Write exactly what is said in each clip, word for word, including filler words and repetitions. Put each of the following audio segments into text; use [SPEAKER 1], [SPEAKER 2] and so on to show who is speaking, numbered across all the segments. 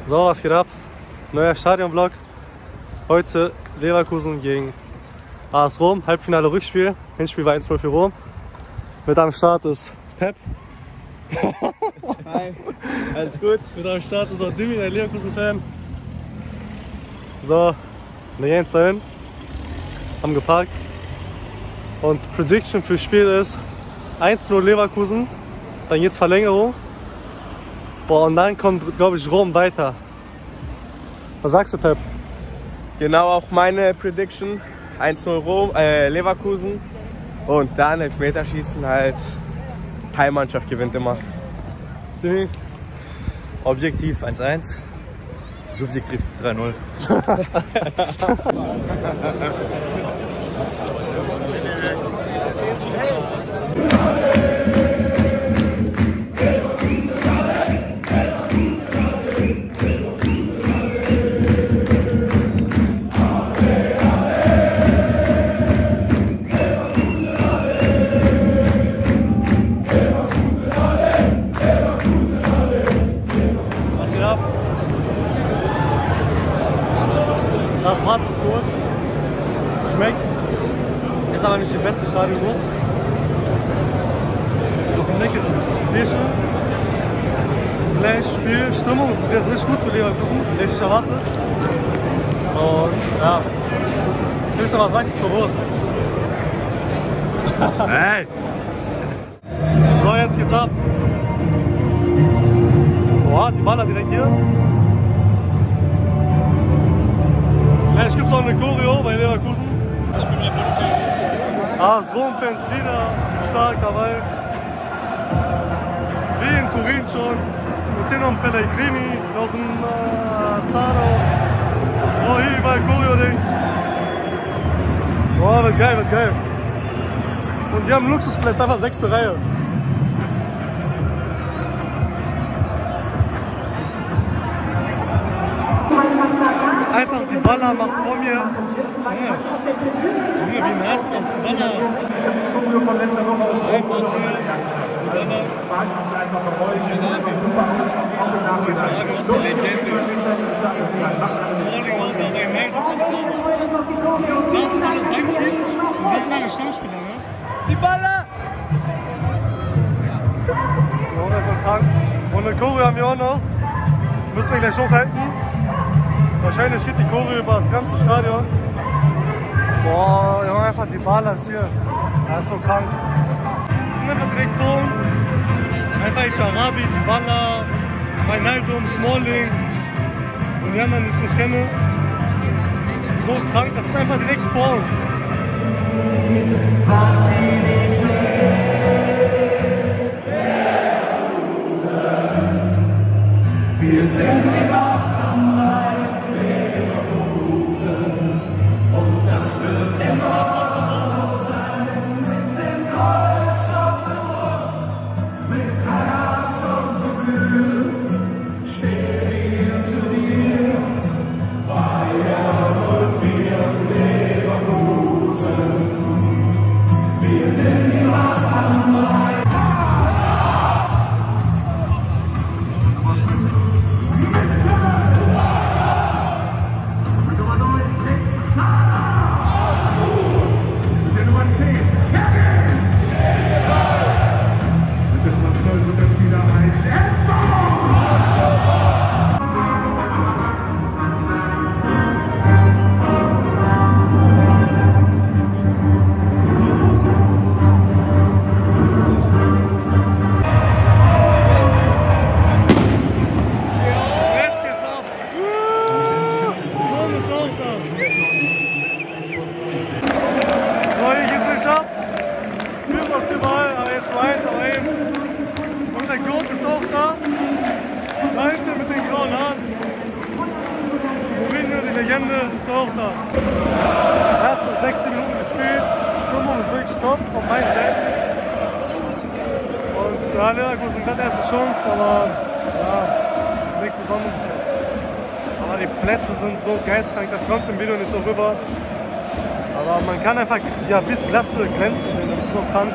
[SPEAKER 1] So, was geht ab? Neuer Stadionvlog. Heute Leverkusen gegen A S Rom, Halbfinale Rückspiel. Hinspiel war eins null für Rom. Mit am Start ist Pep.
[SPEAKER 2] Hi, alles gut?
[SPEAKER 1] Mit am Start ist auch Dimi, ein Leverkusen-Fan. So, wir gehen jetzt dahin. Haben geparkt. Und Prediction fürs Spiel ist eins null Leverkusen. Dann geht's Verlängerung. Boah, und dann kommt, glaube ich, Rom weiter. Was sagst du, Pep?
[SPEAKER 2] Genau, auch meine Prediction. eins null Rom, äh, Leverkusen. Und dann Elfmeterschießen halt. Heimmannschaft gewinnt immer.
[SPEAKER 1] Dimi?
[SPEAKER 3] Objektiv eins eins. Subjektiv drei null.
[SPEAKER 1] Nach Bratwurst geholt. Schmeckt. Ist aber nicht die beste Stadionwurst. Auf dem Decke ist Bierchen. Gleich Spiel. Stimmung ist bis jetzt richtig gut für Leverkusen. Richtig erwartet. Und ja. Christian, was sagst du zur Wurst?
[SPEAKER 3] Hey!
[SPEAKER 1] So, jetzt geht's ab. Boah, die Baller direkt hier. Gleich gibt es auch eine Choreo bei Leverkusen. A S Rom-Fans wieder stark dabei. Wie in Turin schon. Und hier noch ein Pellegrini, noch ein äh, Zaro. Oh, hier überall Choreo-Dings. Oh, wird geil, wird geil. Und die haben Luxusplätze, einfach sechste Reihe. Einfach die Baller macht vor mir. Ja. Wie nice das Baller.
[SPEAKER 4] Von letzter Woche aus einfach noch eine Verhalten sich einfach bei euch. Es sieht einfach super aus, auch im Nachhinein. Lohnt sich auf jeden Fall rechtzeitig im Stadion zu sein. Macht das nicht.
[SPEAKER 1] Die Baller! Und eine Choreo haben wir auch noch. Müssen wir gleich hochhalten. Wahrscheinlich geht die Choreo über das ganze Stadion. Boah, wir haben einfach die Ballers hier. Das ist so krank. Wir sind einfach direkt vor uns. Einfach die Arabi, die Baller, Wijnaldum, Smalling und die anderen, die ich nicht kenne. So krank, das ist einfach direkt vor uns.
[SPEAKER 5] Wir sind die Macht am Rhein, Leverkusen, und das wird immer so sein. Mit dem Kreuz auf der Brust, mit Herz und Gefühl, stehen wir zu dir. Bayern und wir Leverkusen, wir sind die Macht am Rhein.
[SPEAKER 1] Ist auch da. Erste sechzehn Minuten gespielt, Stimmung ist wirklich top von beiden Seiten. Und ja, Leverkusen hat erste Chance, aber ja, nichts Besonderes. Aber die Plätze sind so geistkrank, das kommt im Video nicht so rüber. Aber man kann einfach ja, bis Glatze glänzen sehen, das ist so krank.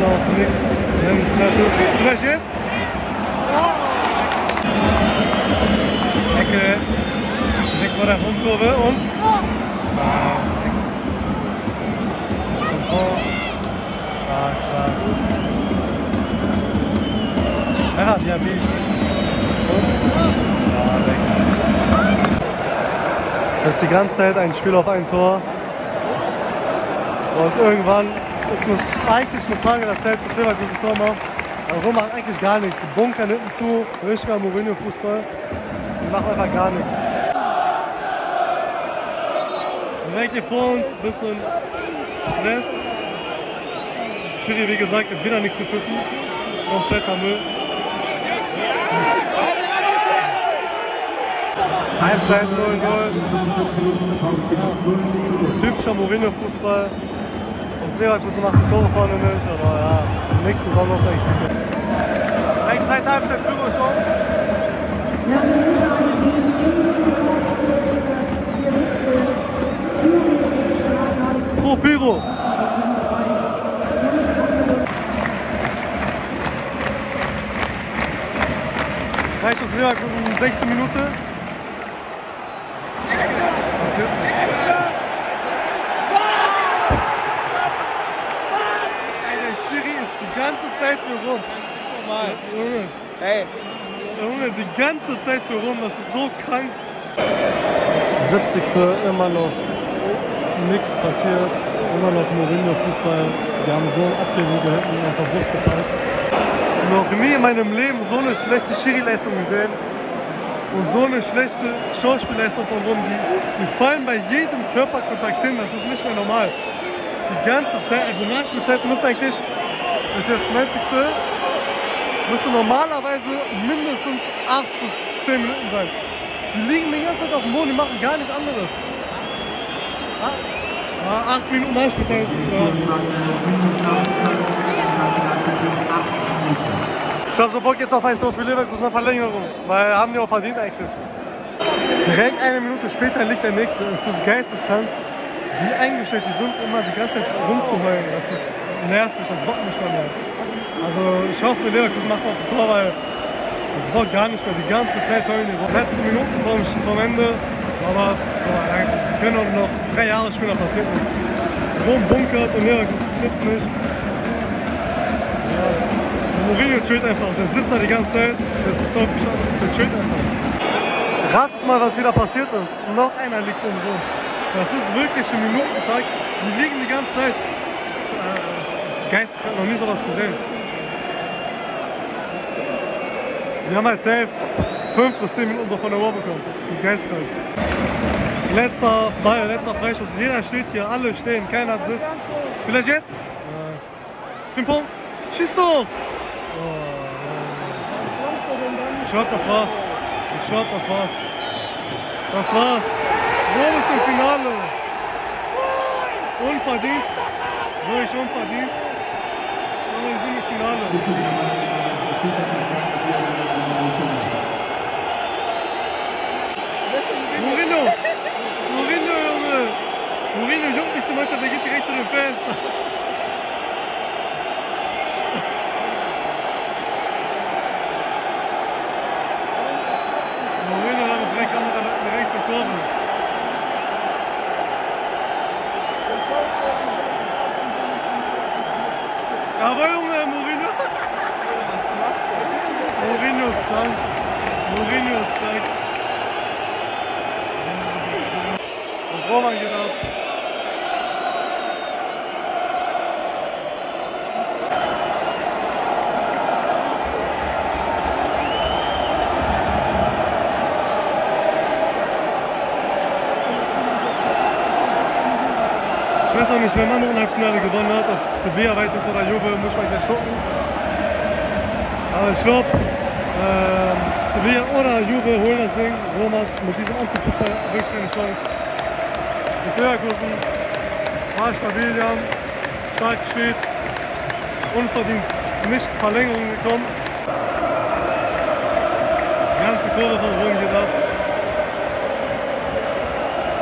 [SPEAKER 1] noch nichts Nennenswertes. Vielleicht jetzt? Ecke jetzt. Direkt vor der Rundkurve und. Ah, nix. Und vor. Stark, stark. Ja, Diaby. Und. Ja, weg. Das ist die ganze Zeit ein Spiel auf ein Tor. Und irgendwann ist nur eigentlich eine Frage der Zeit, bis Leverkusen ein Tor macht. Aber Rom macht eigentlich gar nichts. Die bunkern hinten zu, richtiger Mourinho-Fußball. Die machen einfach gar nichts. Direkt hier vor uns, bisschen Stress. Schiri, wie gesagt, hat wieder nichts gepfiffen. Kompletter Müll. Halbzeit null null. Typischer Mourinho-Fußball. Und Leverkusen macht die Tore vorne nicht, aber ja, nichts Besonderes eigentlich. Eigentlich seit Halbzeit Büro schon.
[SPEAKER 6] Ja, das ist eine gute Ihr wisst es,
[SPEAKER 1] Pro Pyro! Reicht uns Leverkusen sechste Minute. Passiert nichts. Der Schiri ist die ganze Zeit für Rom.
[SPEAKER 2] Normal.
[SPEAKER 1] Junge,
[SPEAKER 2] Hey.
[SPEAKER 1] Junge, die ganze Zeit für Rom, das ist so krank. siebzigste immer noch nichts passiert, immer noch Mourinho Fußball. Wir haben so einen Abwehrwege hinten auf der Brust gepackt. Noch nie in meinem Leben so eine schlechte Schiri-Leistung gesehen und so eine schlechte Schauspielleistung von Rom. Die, die fallen bei jedem Körperkontakt hin, das ist nicht mehr normal. Die ganze Zeit, also Nachspielzeit muss eigentlich, das ist jetzt neunzigste müsste normalerweise mindestens acht bis zehn Minuten sein. Die liegen die ganze Zeit auf dem Boden, die machen gar nichts anderes. Ja, acht Minuten Nachspielzeit. Ja. Ich hab so Bock jetzt auf ein Tor für Leverkusen nach Verlängerung, weil haben die auch verdient eigentlich. Direkt eine Minute später liegt der nächste. Es ist geisteskrank, wie eingestellt die sind, immer die ganze Zeit rumzuheulen. Das ist nervig, das bockt nicht mehr mehr. Also ich hoffe, Leverkusen macht noch ein Tor, weil das bockt gar nicht mehr. Die ganze Zeit heulen die rum. Letzte Minuten vom, vom Ende, aber ja, die können auch noch drei Jahre spielen, da passiert nichts. Rom bunkert und Leverkusen trifft nicht. Ja. Mourinho chillt einfach, der sitzt da die ganze Zeit, der ist aufgestanden, der chillt einfach. Ratet mal, was wieder passiert ist. Noch einer liegt von Rom. Das ist wirklich ein Minutentag, die liegen die ganze Zeit. Das ist geisteskrank, noch nie sowas gesehen. Wir haben halt safe fünf bis zehn Minuten so von der Uhr bekommen. Das ist geisteskrank. Letzter Ball, letzter Freischuss. Jeder steht hier, alle stehen, keiner hat Sitz. Vielleicht jetzt? Äh, Frimpong, schieß doch! Oh, ich glaub, das war's. Ich glaub, das war's. Das war's. Rom ist im Finale. Unverdient. Wirklich unverdient. Aber wir sind im Finale. Mourinho! Mourinho, Junge! Mourinho juckt nicht so Mannschaft, der geht direkt zu den Fans. Mourinho hat mit drei Kamera direkt zur Kurve. Aber Junge, Mourinho! Was macht der? Mourinho ist krank. Mourinho ist krank. Und Roman geht ab. Ich weiß auch nicht, wer im anderen Halbfinale gewonnen hat, ob Sevilla weit ist oder Juve, muss man gleich gucken. Aber ich glaube, äh, Sevilla oder Juve holen das Ding. Rom hat mit diesem Antifußball wirklich eine Chance. Die Leverkusen war stabil, die haben stark gespielt, unverdient nicht Verlängerung gekommen. Die ganze Kurve von Rom geht ab.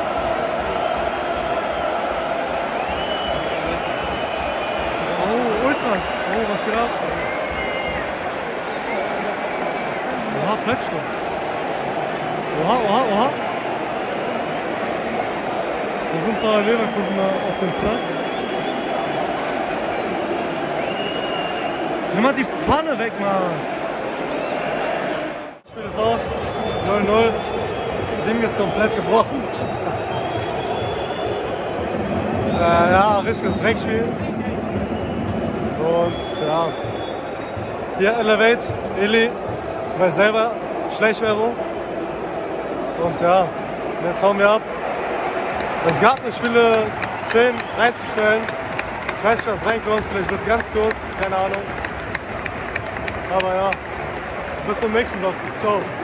[SPEAKER 1] Oh, Ultras. Oh, was geht ab? Oha, Plätschner. Oha, oha, oha. Da sind ein paar Leverkusener auf dem Platz. Nimm mal die Pfanne weg, Mann. Spiel ist aus. null null. Ding ist komplett gebrochen. äh, ja, richtiges Dreckspiel. Und ja. Hier Elevate, Eli, weil selber Schleichwerbung. Und ja, jetzt hauen wir ab. Es gab nicht viele Szenen reinzustellen. Ich weiß nicht, was reinkommt, vielleicht wird es ganz kurz, keine Ahnung. Aber ja, bis zum nächsten Vlog. Ciao.